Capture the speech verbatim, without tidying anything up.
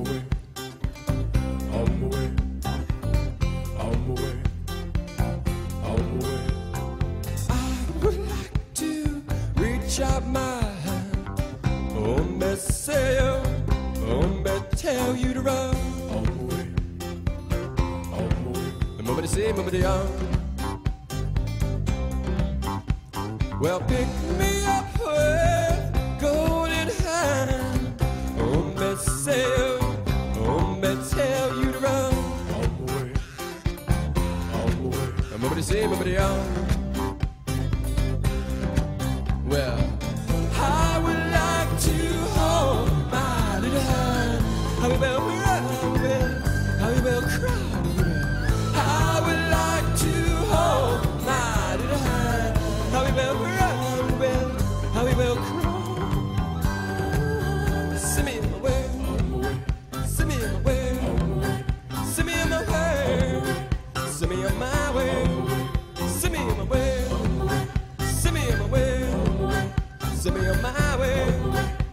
way, on my way, on my way, on my way. I would like to reach out my hand, oh, me say, oh, me tell you to run. On my way, on my way. Mama to say, mama to young. Well, pick me up with golden hand. Oh, me say, oh, me tell you to run. On my way, on my way. Mama to say, mama to young. Well, I would like to hold my little hand. How we will cry, how we will cry. I would like to hold my little hand. How we will cry, how we will cry. Send me in my way, send me in my way, send me in my way, send me on my way, send me in my way, send me in my way, send me on my way.